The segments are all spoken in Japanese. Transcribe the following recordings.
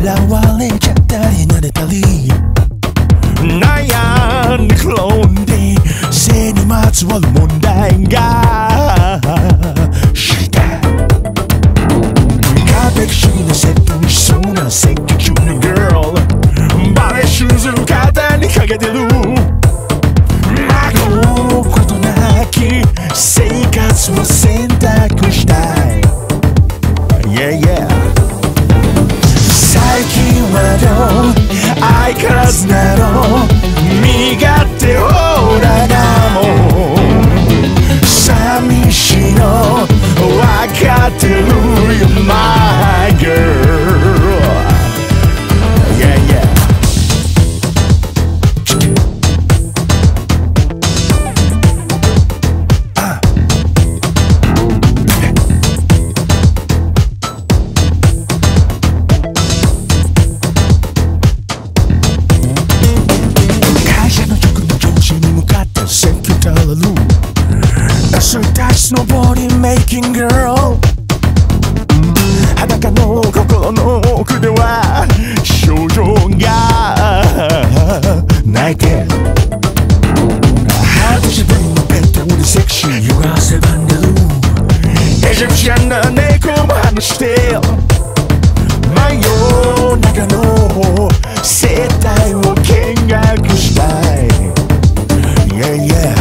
われちゃったり慣れたり悩んで転んで性にまつわる問題が知りたい完璧主義なセットしそうな積極な girl バレーシューズ肩にかけてるまごうことなき生活を選択したい Yeah yeah 最近はどう相変わらずなの身勝手オーラだもん寂しいの分かってるよ My girl Yeah yeah Snowboarding making girl 裸の心の奥では少女が泣いて半年ぶりのベッドでセクシーヨガ汗ばんでるエジプシャンな猫も話して真夜中の生態を見学したい Yeah yeah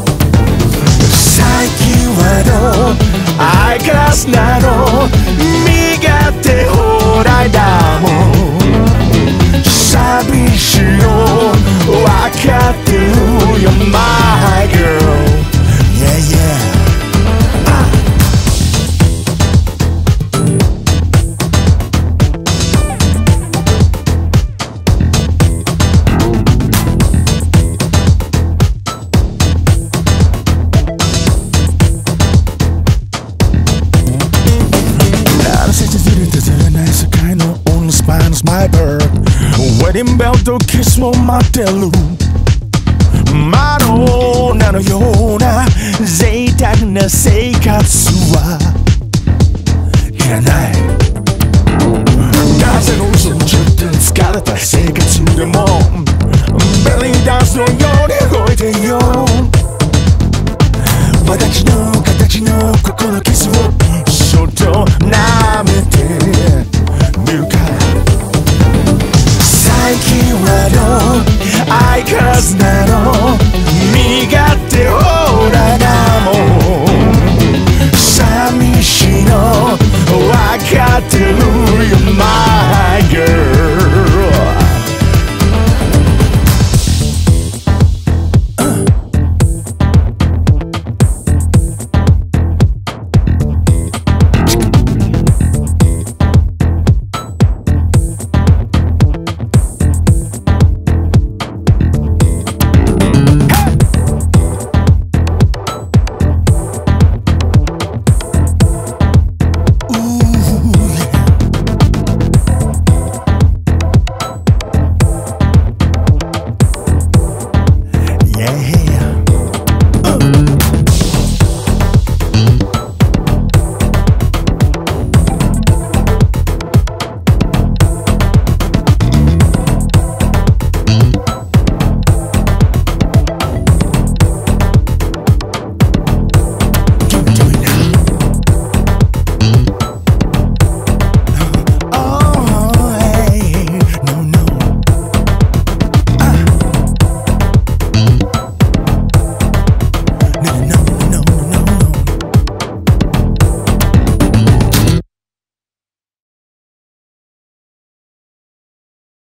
最近はどう相変わらずなの身勝手放題だもん寂しいの分かってるよ My girl Yeah yeah My bird ウェディングベルトキスも待ってるマドンナのような贅沢な生活はいらない風の嘘ちょっと疲れた生活でもベリーダンスのように動いてよ私の形の心キスをそっと舐めてみるか最近はどう相変わらずなの